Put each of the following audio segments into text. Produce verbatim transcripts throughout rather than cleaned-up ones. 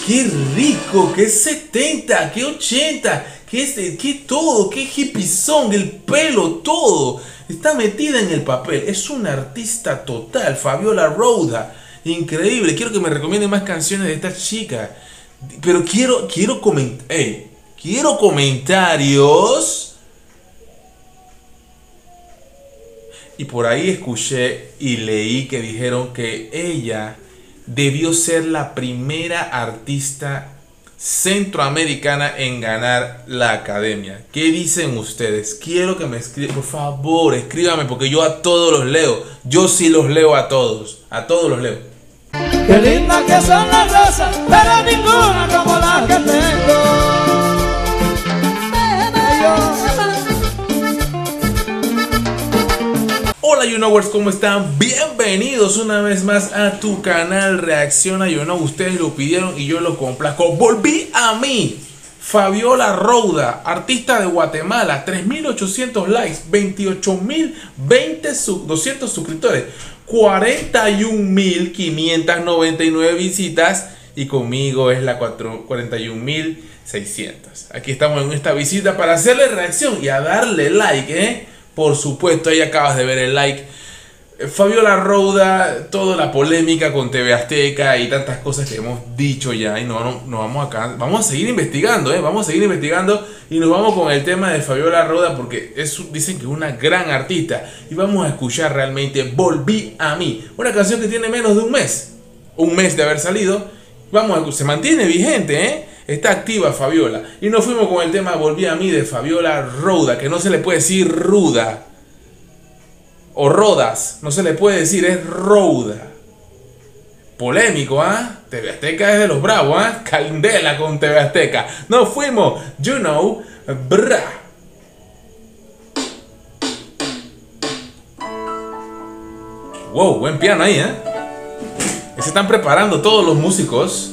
qué rico, qué setenta, qué ochenta, qué, qué todo, qué hippie el pelo, todo. Está metida en el papel. Es una artista total, Fabiola Rauda. Increíble. Quiero que me recomiende más canciones de esta chica. Pero quiero, quiero comentar. Hey, quiero comentarios. Y por ahí escuché y leí que dijeron que ella debió ser la primera artista centroamericana en ganar la academia. ¿Qué dicen ustedes? Quiero que me escriban, por favor, escríbame porque yo a todos los leo. Yo sí los leo a todos. A todos los leo. Qué lindas que son las rosas, pero ninguna como las que tengo. Hola YouKnowers, ¿cómo están? Bienvenidos una vez más a tu canal Reacciona You Know. Ustedes lo pidieron y yo lo complazco. Volví a mí, Fabiola Rauda, artista de Guatemala, tres mil ochocientos likes, veintiocho mil doscientos suscriptores, cuarenta y un mil quinientas noventa y nueve visitas y conmigo es la cuarenta y un mil seiscientos. Aquí estamos en esta visita para hacerle reacción y a darle like, ¿eh? Por supuesto, ahí acabas de ver el like. Fabiola Rauda, toda la polémica con T V Azteca y tantas cosas que hemos dicho ya. Y no, no, no vamos acá. Vamos a seguir investigando, ¿eh? Vamos a seguir investigando y nos vamos con el tema de Fabiola Rauda porque es, dicen que es una gran artista. Y vamos a escuchar realmente Volví a mí. Una canción que tiene menos de un mes. Un mes de haber salido. Vamos a, se mantiene vigente, ¿eh? Está activa Fabiola. Y nos fuimos con el tema Volví a mí de Fabiola Rauda, que no se le puede decir ruda o rodas, no se le puede decir, es Rauda. Polémico, ¿ah? ¿eh? T V Azteca es de los bravos, ¿ah? ¿eh? Candela con T V Azteca. Nos fuimos, you know, bra. Wow, buen piano ahí, ¿eh? Se están preparando todos los músicos.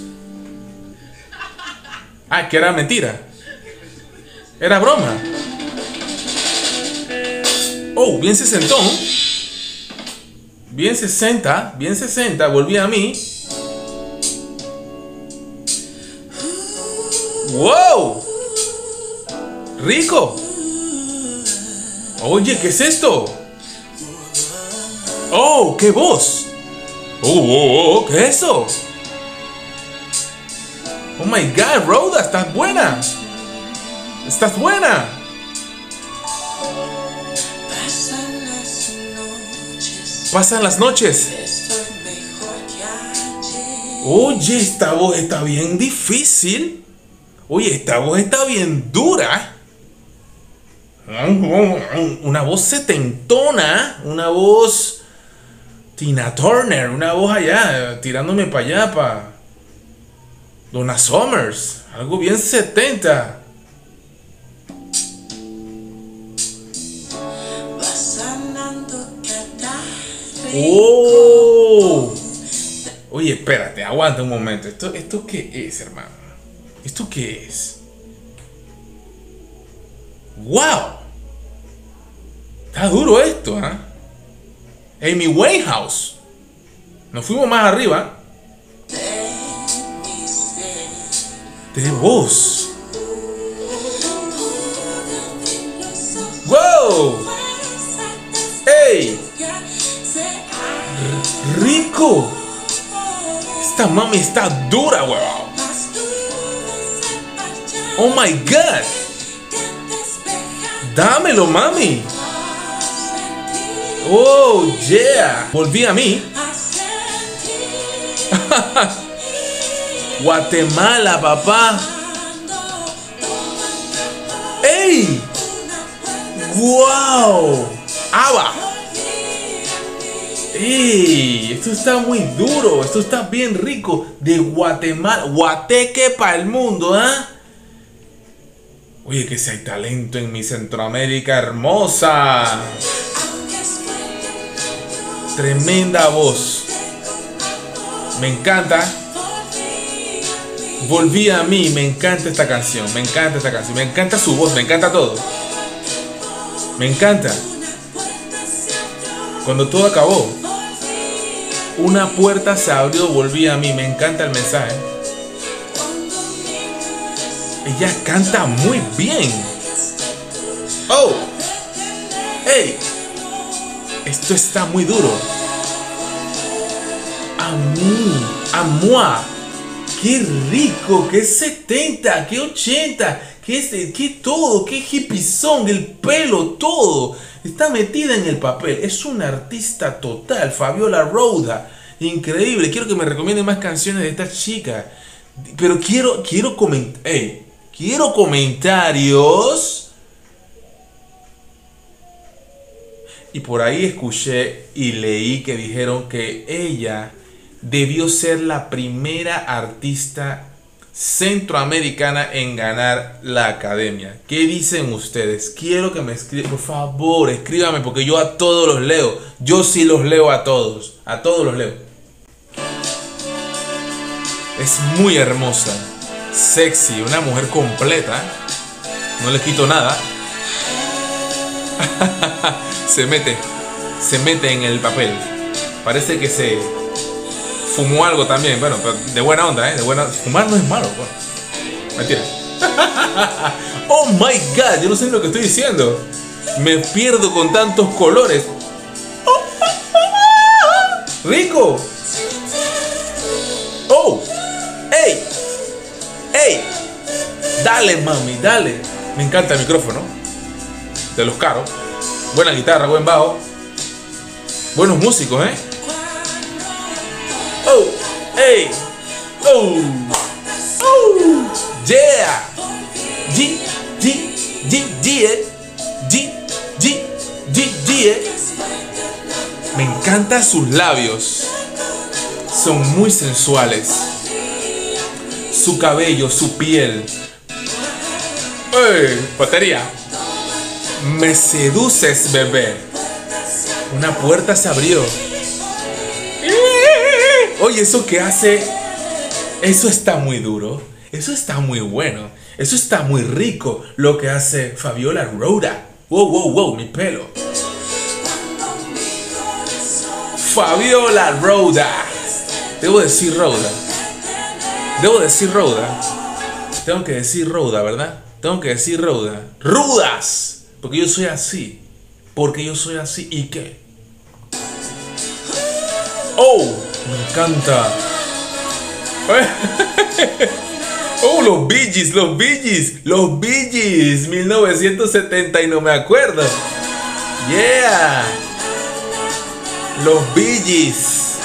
Ah, que era mentira. Era broma. Oh, bien sesentón. Bien sesenta. Bien sesenta. Volví a mí. ¡Wow! ¡Rico! Oye, ¿qué es esto? ¡Oh, qué voz! ¡Oh, oh, oh! ¿Qué es eso? Oh my God, Rauda, estás buena. Estás buena. Pasan las noches. Oye, esta voz está bien difícil. Oye, esta voz está bien dura. Una voz setentona. Una voz Tina Turner. Una voz allá, tirándome para allá, para Donna Summers, algo bien setenta. Oh. Oye, espérate, aguanta un momento. ¿Esto, esto qué es, hermano? ¿Esto qué es? ¡Wow! Está duro esto, ¿ah? ¿eh? Amy Winehouse. Nos fuimos más arriba. De voz. ¡Wow! ¡Ey! R ¡Rico! Esta mami está dura, wow. ¡Oh my God! ¡Dámelo, mami! ¡Oh, yeah! Volví a mí. Guatemala, papá. ¡Ey! ¡Wow! ¡Aba! ¡Ey! Esto está muy duro. Esto está bien rico. De Guatemala. Guateque para el mundo, ¿ah? ¿eh? Oye, que si hay talento en mi Centroamérica hermosa. Tremenda voz. Me encanta. Volví a mí, me encanta esta canción, me encanta esta canción, me encanta su voz, me encanta todo. Me encanta. Cuando todo acabó, una puerta se abrió, volví a mí, me encanta el mensaje. Ella canta muy bien. Oh, hey, esto está muy duro. A mí, a moi. Qué rico, qué setenta, qué ochenta, qué, este, qué todo, qué hippie el pelo, todo. Está metida en el papel. Es una artista total, Fabiola Rowda. Increíble. Quiero que me recomienden más canciones de esta chica. Pero quiero, quiero comentar. Hey, quiero comentarios. Y por ahí escuché y leí que dijeron que ella debió ser la primera artista centroamericana en ganar la academia. ¿Qué dicen ustedes? Quiero que me escriban, por favor, escríbame porque yo a todos los leo. Yo sí los leo a todos, a todos los leo. Es muy hermosa, sexy, una mujer completa. No le quito nada. Se mete, se mete en el papel. Parece que se fumó algo también, bueno, pero de buena onda, ¿eh? De buena... Fumar no es malo, bueno. Mentira. Oh my god, yo no sé lo que estoy diciendo. Me pierdo con tantos colores. Rico. Oh. Ey. Ey. Dale, mami, dale. Me encanta el micrófono. De los caros. Buena guitarra, buen bajo. Buenos músicos, ¿eh? Oh, hey, oh, oh, yeah, G, G, G, G, G, G, G, G. Me encantan sus labios, son muy sensuales. Su cabello, su piel. ¡Ey! Batería. Me seduces, bebé. Una puerta se abrió. Oye, eso que hace, eso está muy duro, eso está muy bueno, eso está muy rico, lo que hace Fabiola Rowda. Wow, wow, wow, mi pelo. Fabiola Rowda. Debo decir Rowda. Debo decir Rowda. Tengo que decir Rowda, ¿verdad? Tengo que decir Rowda. Rudas. Porque yo soy así. Porque yo soy así. ¿Y qué? Oh, me encanta. Oh, los Bee Gees, los Bee Gees, los Bee Gees, mil novecientos setenta y no me acuerdo. Yeah. Los Bee Gees.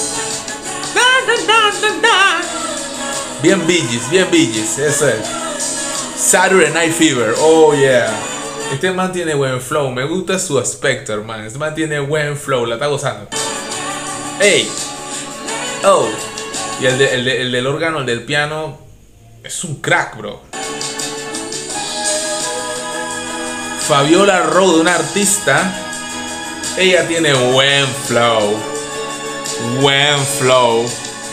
Bien Bee Gees, bien Bee Gees, eso es. Saturday Night Fever, oh yeah. Este man tiene buen flow, me gusta su aspecto, hermano. Este man tiene buen flow, la está gozando. Hey, oh, y el, de, el, de, el del órgano, el del piano, es un crack, bro. Fabiola Rowda, una artista, ella tiene buen flow, buen flow.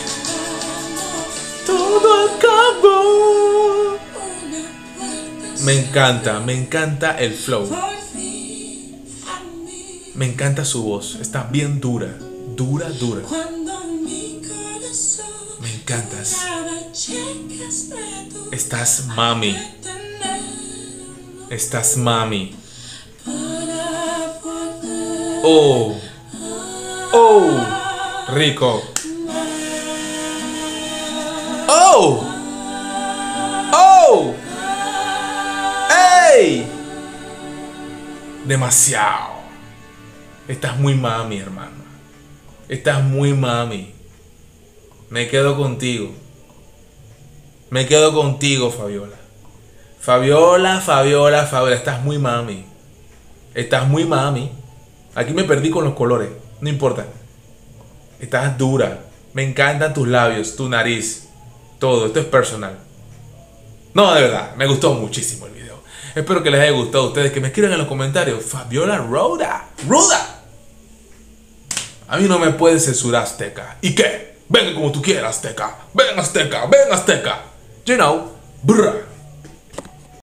Todo acabó. Me encanta, me encanta el flow. Me encanta su voz, está bien dura. Dura, dura. Me encantas. Estás mami. Estás mami. Oh. Oh. Rico. Oh. Oh. ¡Ey! Demasiado. Estás muy mami, hermano. Estás muy mami. Me quedo contigo. Me quedo contigo, Fabiola. Fabiola, Fabiola, Fabiola. Estás muy mami. Estás muy mami. Aquí me perdí con los colores. No importa. Estás dura. Me encantan tus labios, tu nariz. Todo. Esto es personal. No, de verdad. Me gustó muchísimo el video. Espero que les haya gustado a ustedes. Que me escriban en los comentarios. Fabiola Rowda. ¡Rowda! A mí no me puedes censurar, Azteca. ¿Y qué? Venga como tú quieras, Azteca. Ven, Azteca. Ven, Azteca. You know. Brr.